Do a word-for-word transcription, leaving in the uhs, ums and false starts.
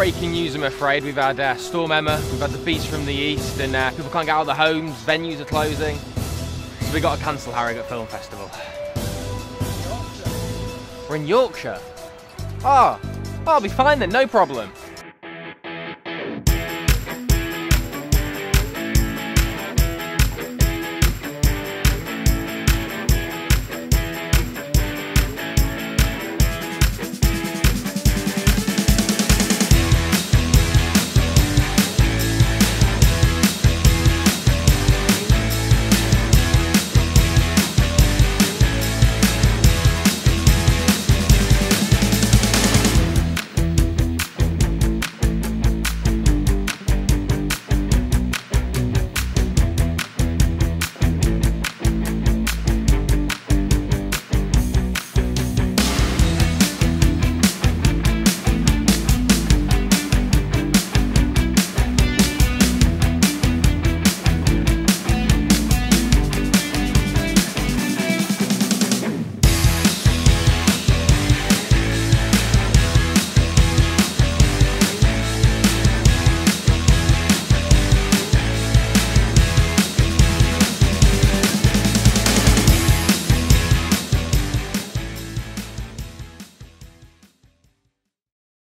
breaking news, I'm afraid. We've had uh, Storm Emma, we've had the Beast from the East, and uh, people can't get out of their homes, venues are closing. So we've got to cancel Harrogate Film Festival. We're in Yorkshire. Oh, oh, I'll be fine then, no problem.